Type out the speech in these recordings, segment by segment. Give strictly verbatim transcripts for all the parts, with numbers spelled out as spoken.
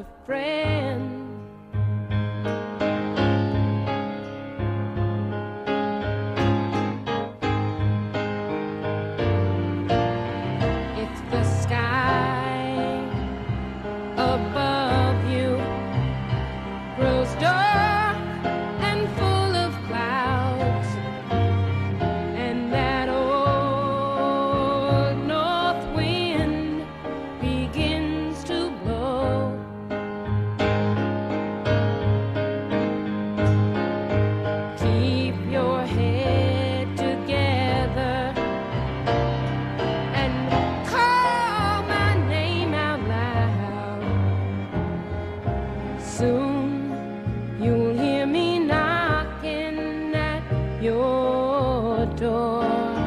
friend. If the sky above you grows dark and full of clouds, and that old north wind begins to blow, keep your head together and call my name out loud. Soon you'll hear me knocking at your door.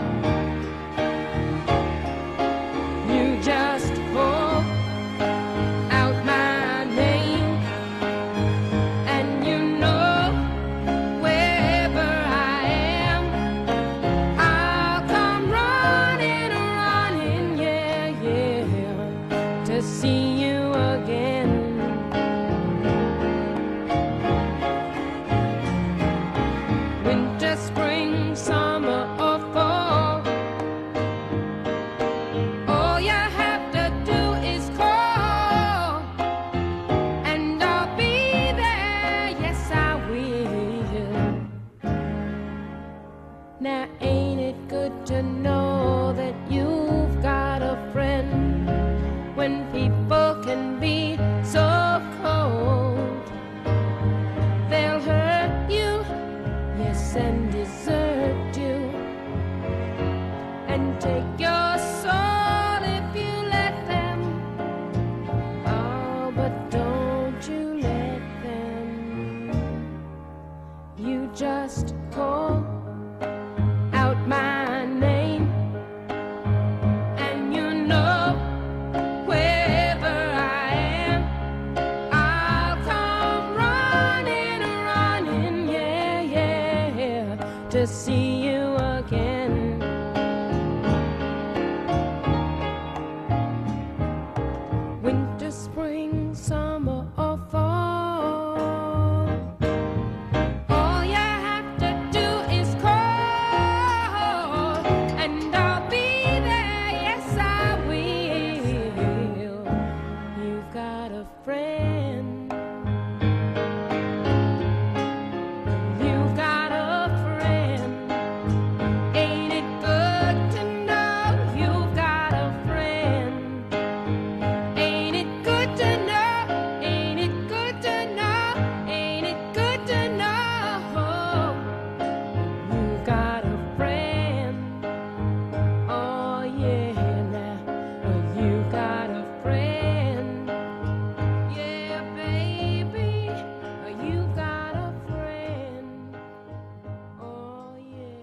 You just call out my name, and you know wherever I am, I'll come running, running, yeah, yeah, to see you again. Winter, spring, summer, or fall, all you have to do is call, and I'll be there, yes I will. Now ain't it good to know that you've got a friend when people can be so cold? They'll hurt you, yes, and desert you, and take your soul if you let them. Oh, but don't you let them. You just call out my name, and you know wherever I am, I'll come running, running, yeah, yeah, to see you again. Winter, spring, summer, or fall, all you have to do is call, and I'll be there, yes I will. You've got a friend. You've got a friend. Ain't it good to know you've got a friend? Ain't it good to know? Ain't it good to know? Ain't it good to know you've got a friend? Oh yeah, now you've got a friend. Yeah, baby, you've got a friend. Oh yeah.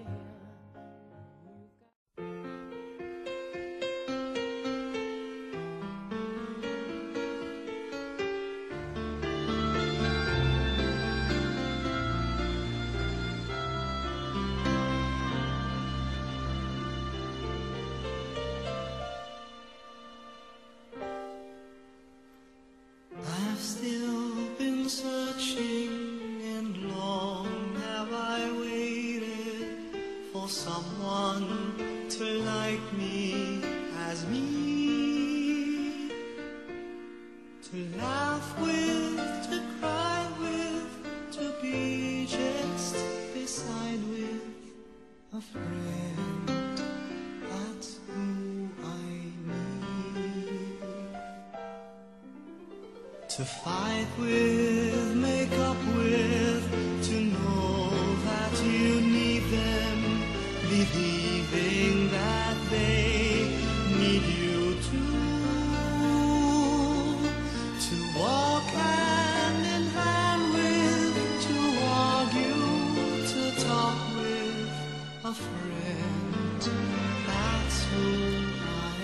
I've still been searching, and long have I waited for someone to like me as me, to laugh with, to cry with, to be just beside with a friend. That's who I need. To fight with, make up with, to know that you need them, believing that they need you too. To walk hand in hand with, to argue, to talk with a friend. That's who I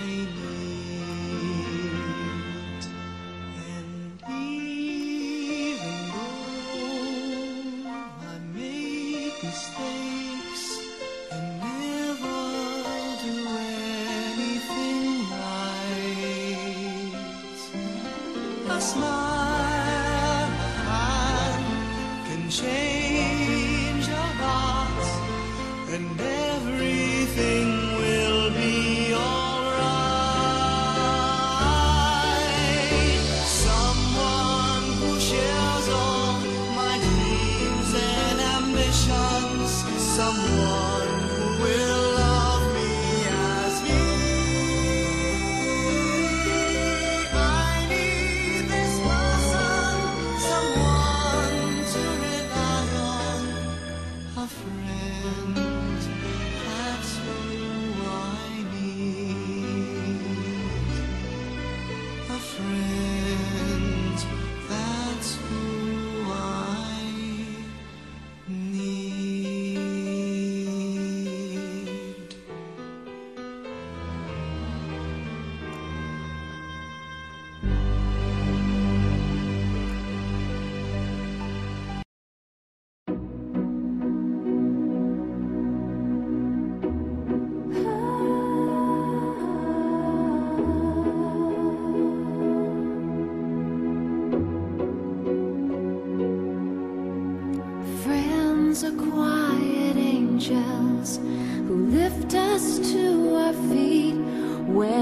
need. And even though I make mistakes and never do anything right, a smile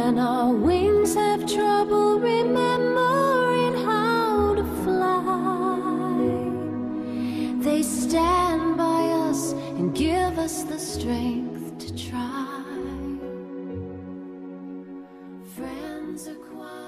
when our wings have trouble remembering how to fly. They stand by us and give us the strength to try. Friends are quiet.